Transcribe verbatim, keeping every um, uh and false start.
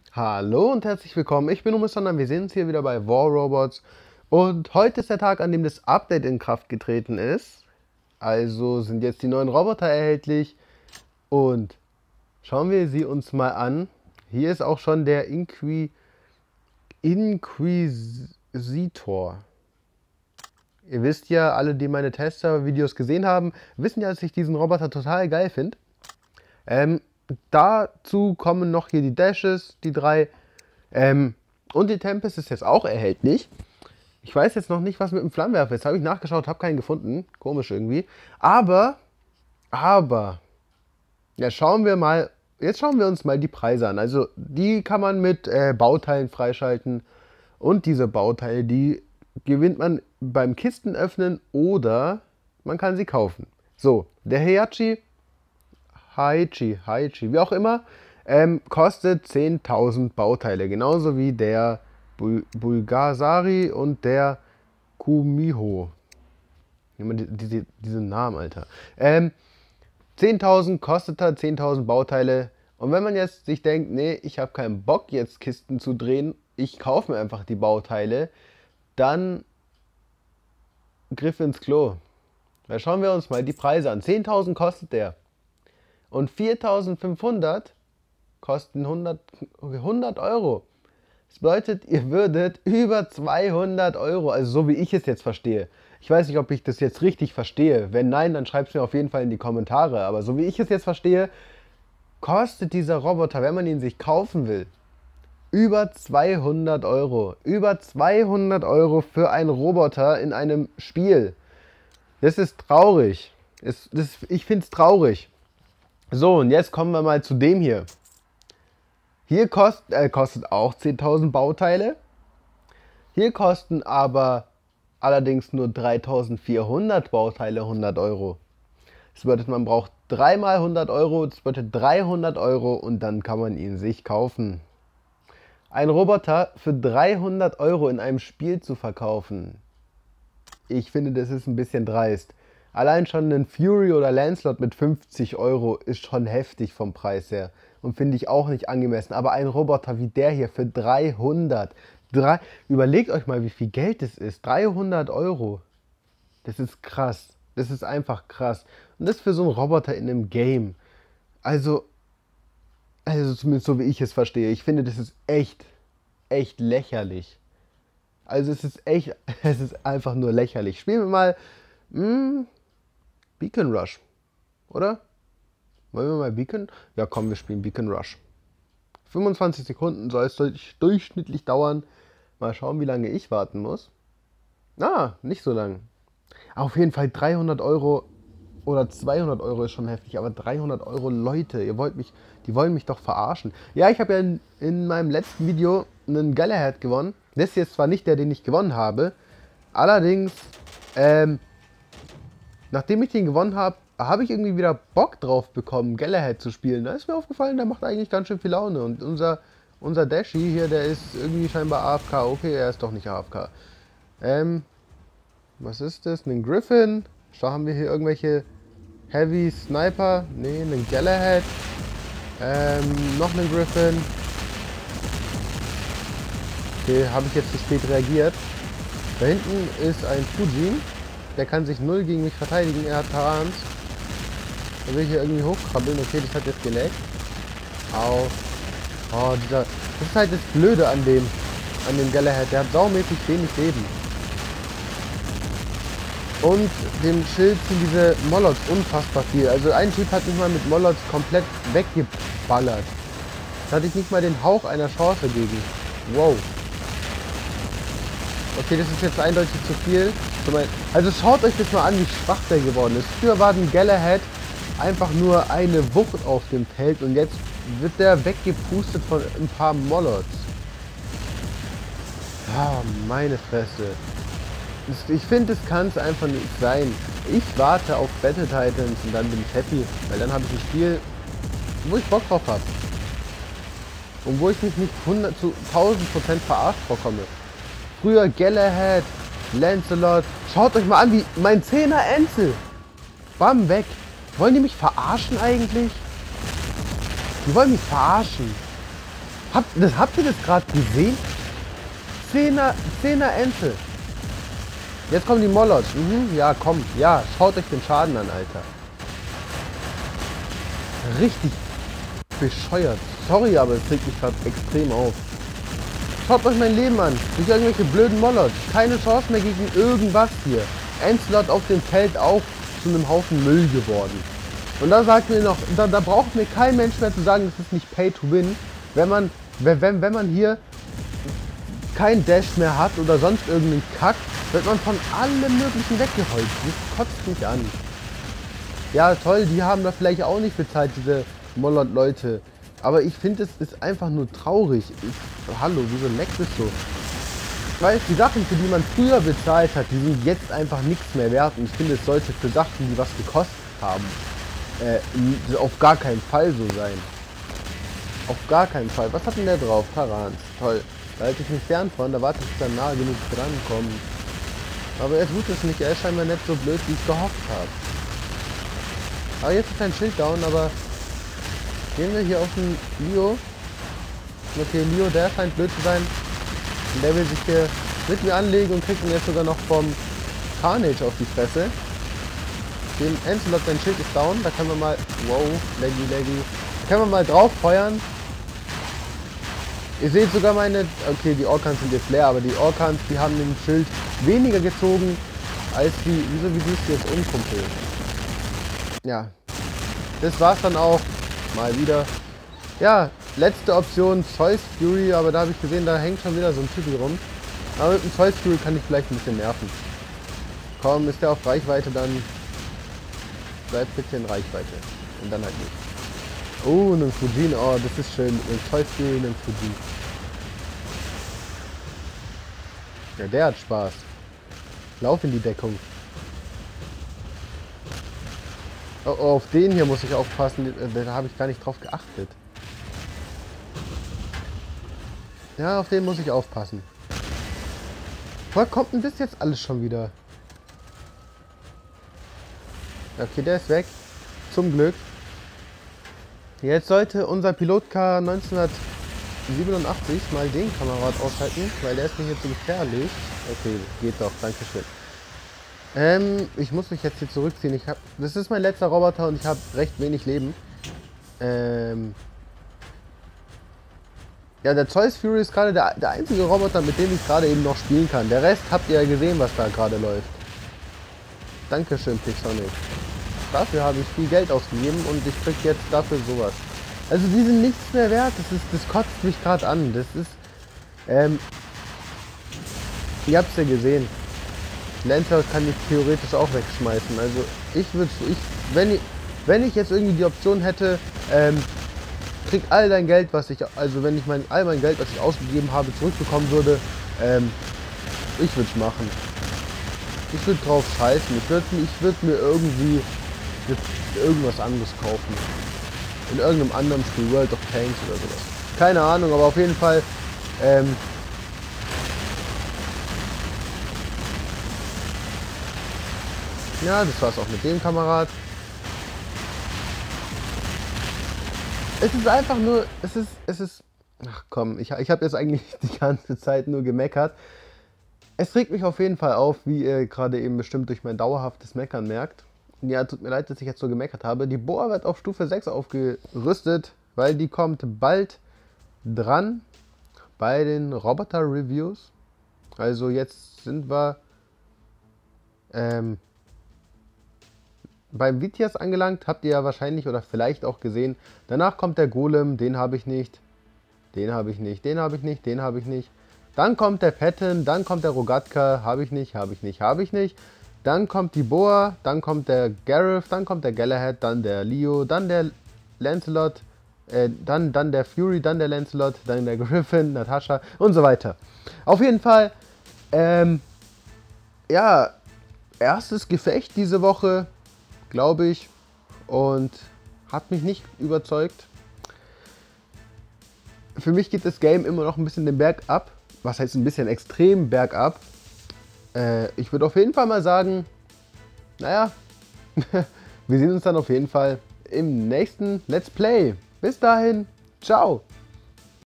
Hallo und herzlich willkommen, ich bin Mister und wir sehen uns hier wieder bei War Robots und heute ist der Tag, an dem das Update in Kraft getreten ist. Also sind jetzt die neuen Roboter erhältlich und schauen wir sie uns mal an. Hier ist auch schon der Inqui Inquisitor. Ihr wisst ja, alle, die meine Tester-Videos gesehen haben, wissen ja, dass ich diesen Roboter total geil finde. Ähm, dazu kommen noch hier die Dashes, die drei. Ähm, und die Tempest ist jetzt auch erhältlich. Ich weiß jetzt noch nicht, was mit dem Flammenwerfer ist. Habe ich nachgeschaut, habe keinen gefunden. Komisch irgendwie. Aber, aber, ja, schauen wir mal. Jetzt schauen wir uns mal die Preise an. Also, die kann man mit äh, Bauteilen freischalten. Und diese Bauteile, die gewinnt man beim Kistenöffnen oder man kann sie kaufen. So, der Heihachi Haichi, Haichi, wie auch immer, ähm, kostet zehntausend Bauteile. Genauso wie der Bul Bulgasari und der Kumiho. Immer die, diese, diese Namen, Alter. Ähm, zehntausend kostet er, zehntausend Bauteile. Und wenn man jetzt sich denkt, nee, ich habe keinen Bock jetzt Kisten zu drehen, ich kaufe mir einfach die Bauteile, dann Griff ins Klo. Da schauen wir uns mal die Preise an. zehntausend kostet der. Und viertausendfünfhundert kosten hundert, hundert Euro. Das bedeutet, ihr würdet über zweihundert Euro, also so wie ich es jetzt verstehe. Ich weiß nicht, ob ich das jetzt richtig verstehe. Wenn nein, dann schreibt es mir auf jeden Fall in die Kommentare. Aber so wie ich es jetzt verstehe, kostet dieser Roboter, wenn man ihn sich kaufen will, über zweihundert Euro. Über zweihundert Euro für einen Roboter in einem Spiel. Das ist traurig. Das, das, ich finde es traurig. So, und jetzt kommen wir mal zu dem hier. Hier kost, äh, kostet auch zehntausend Bauteile. Hier kosten aber allerdings nur dreitausendvierhundert Bauteile hundert Euro. Das bedeutet, man braucht dreimal hundert Euro, das bedeutet dreihundert Euro und dann kann man ihn sich kaufen. Ein Roboter für dreihundert Euro in einem Spiel zu verkaufen, ich finde, das ist ein bisschen dreist. Allein schon ein Fury oder Lancelot mit fünfzig Euro ist schon heftig vom Preis her. Und finde ich auch nicht angemessen. Aber ein Roboter wie der hier für dreihundert. Drei, überlegt euch mal, wie viel Geld das ist. dreihundert Euro. Das ist krass. Das ist einfach krass. Und das für so einen Roboter in einem Game. Also, also zumindest so wie ich es verstehe. Ich finde, das ist echt, echt lächerlich. Also es ist echt, es ist einfach nur lächerlich. Spielen wir mal mh, Beacon Rush, oder? Wollen wir mal Beacon? Ja komm, wir spielen Beacon Rush. fünfundzwanzig Sekunden soll es durchschnittlich dauern. Mal schauen, wie lange ich warten muss. Ah, nicht so lang. Auf jeden Fall dreihundert Euro oder zweihundert Euro ist schon heftig, aber dreihundert Euro, Leute, ihr wollt mich, die wollen mich doch verarschen. Ja, ich habe ja in, in meinem letzten Video einen Galahad gewonnen. Das hier ist zwar nicht der, den ich gewonnen habe, allerdings, ähm, nachdem ich den gewonnen habe, habe ich irgendwie wieder Bock drauf bekommen, Galahad zu spielen. Da ist mir aufgefallen, der macht eigentlich ganz schön viel Laune. Und unser, unser Dashi hier, der ist irgendwie scheinbar A F K. Okay, er ist doch nicht A F K. Ähm, was ist das? Ein Griffin? Schau, haben wir hier irgendwelche Heavy Sniper? Ne, einen Galahad. Ähm, noch einen Griffin. Okay, habe ich jetzt zu spät reagiert. Da hinten ist ein Fujin. Der kann sich null gegen mich verteidigen. Er hat Tarans. Da will ich hier irgendwie hochkrabbeln. Okay, das hat jetzt geleckt. Au. Oh, dieser. Das ist halt das Blöde an dem, an dem Galahad. Der hat saumäßig wenig Leben. Und dem Schild ziehen diese Molots unfassbar viel. Also ein Typ hat mich mal mit Molots komplett weggeballert. Da hatte ich nicht mal den Hauch einer Chance gegen. Wow. Okay, das ist jetzt eindeutig zu viel. Also schaut euch das mal an, wie schwach der geworden ist. Früher war ein Galahad einfach nur eine Wucht auf dem Feld und jetzt wird der weggepustet von ein paar Molots. Ah, meine Fresse. Ich finde, das kann es einfach nicht sein. Ich warte auf Battle Titans und dann bin ich happy, weil dann habe ich ein Spiel, wo ich Bock drauf habe. Und wo ich mich nicht hundert zu tausend Prozent verarscht vorkomme. Früher Galahad, Lancelot. Schaut euch mal an, wie mein Zehner Enzel. Bam, weg. Wollen die mich verarschen eigentlich? Die wollen mich verarschen. Habt, das, habt ihr das gerade gesehen? Zehner, Zehner Ente. Jetzt kommen die Moloch. Mhm, ja, komm. Ja, schaut euch den Schaden an, Alter. Richtig bescheuert. Sorry, aber es regt mich gerade extrem auf. Schaut euch mein Leben an. Durch irgendwelche blöden Moloch. Keine Chance mehr gegen irgendwas hier. Enslot auf dem Feld auch zu einem Haufen Müll geworden. Und da sagt mir noch, da, da braucht mir kein Mensch mehr zu sagen, das ist nicht Pay to Win, wenn man, wenn, wenn man hier kein Dash mehr hat oder sonst irgendeinen Kack, wird man von allem möglichen weggeholt. Das kotzt mich an. Ja toll, die haben da vielleicht auch nicht bezahlt, diese Moloch-Leute. Aber ich finde, es ist einfach nur traurig. Ich, hallo, wieso leckt es so? Weil die Sachen, für die man früher bezahlt hat, die sind jetzt einfach nichts mehr wert. Und ich finde, es sollte für Sachen, die was gekostet haben, äh, auf gar keinen Fall so sein. Auf gar keinen Fall. Was hat denn der drauf? Tarans. Toll. Da halte ich mich fern von, da warte ich, bis er nah genug drankommt. Aber er tut es nicht, er ist scheinbar nicht so blöd, wie ich gehofft habe. Aber jetzt ist ein Schild down, aber gehen wir hier auf den Leo. Okay, Leo, der scheint blöd zu sein. Und der will sich hier mit mir anlegen und kriegt ihn jetzt sogar noch vom Carnage auf die Fresse. Den Enslot, sein Schild ist down, da können wir mal, wow, laggy, laggy. Da können wir mal drauf feuern. Ihr seht sogar meine, okay, die Orkans sind jetzt leer, aber die Orkans, die haben den Schild weniger gezogen, als die, wieso, wie siehst du jetzt um, Kumpel? Ja, das war's dann auch, mal wieder. Ja, letzte Option, Zeus Fury, aber da habe ich gesehen, da hängt schon wieder so ein Typi rum. Aber mit dem Zeus Fury kann ich vielleicht ein bisschen nerven. Komm, ist der auf Reichweite, dann bleibt bitte in Reichweite. Und dann halt nicht. Oh, ein Fujin, oh, das ist schön. Ein Zeus Fury, ein Fujin. Ja, der hat Spaß. Lauf in die Deckung. Oh, oh, auf den hier muss ich aufpassen, da habe ich gar nicht drauf geachtet. Ja, auf den muss ich aufpassen. Woher kommt denn das jetzt alles schon wieder? Okay, der ist weg. Zum Glück. Jetzt sollte unser Pilot-K neunzehnhundertsiebenundachtzig mal den Kamerad aushalten, weil der ist mir hier zu gefährlich. Okay, geht doch, danke schön. Ähm, ich muss mich jetzt hier zurückziehen. Ich hab, das ist mein letzter Roboter und ich habe recht wenig Leben. Ähm... Ja, der Zeus Fury ist gerade der, der einzige Roboter, mit dem ich gerade eben noch spielen kann. Der Rest habt ihr ja gesehen, was da gerade läuft. Dankeschön, Pixonic. Dafür habe ich viel Geld ausgegeben und ich krieg jetzt dafür sowas. Also die sind nichts mehr wert. Das ist, das kotzt mich gerade an. Das ist, ähm, ihr habt es ja gesehen. Lancer kann ich theoretisch auch wegschmeißen. Also ich würde, ich, wenn ich, wenn ich jetzt irgendwie die Option hätte, ähm, krieg all dein Geld, was ich, also wenn ich mein, all mein Geld, was ich ausgegeben habe, zurückbekommen würde, ähm, ich würde es machen. Ich würde drauf scheißen. Ich würde ich würd mir irgendwie irgendwas anderes kaufen. In irgendeinem anderen Spiel, World of Tanks oder sowas. Keine Ahnung, aber auf jeden Fall, ähm, ja, das war's auch mit dem Kamerad. Es ist einfach nur, es ist, es ist, ach komm, ich, ich habe jetzt eigentlich die ganze Zeit nur gemeckert. Es regt mich auf jeden Fall auf, wie ihr gerade eben bestimmt durch mein dauerhaftes Meckern merkt. Ja, tut mir leid, dass ich jetzt so gemeckert habe. Die Boa wird auf Stufe sechs aufgerüstet, weil die kommt bald dran bei den Roboter-Reviews. Also jetzt sind wir ähm, beim Vitias angelangt, habt ihr ja wahrscheinlich oder vielleicht auch gesehen. Danach kommt der Golem, den habe ich nicht, den habe ich nicht, den habe ich nicht, den habe ich nicht. Dann kommt der Patton, dann kommt der Rogatka, habe ich nicht, habe ich nicht, habe ich nicht. Dann kommt die Boa, dann kommt der Gareth, dann kommt der Galahad, dann der Leo, dann der Lancelot, äh, dann, dann der Fury, dann der Lancelot, dann der Griffin, Natascha und so weiter. Auf jeden Fall, ähm, ja, erstes Gefecht diese Woche, glaube ich, und hat mich nicht überzeugt. Für mich geht das Game immer noch ein bisschen den Berg ab. Was heißt ein bisschen extrem bergab? Äh, ich würde auf jeden Fall mal sagen, naja, wir sehen uns dann auf jeden Fall im nächsten Let's Play. Bis dahin, ciao!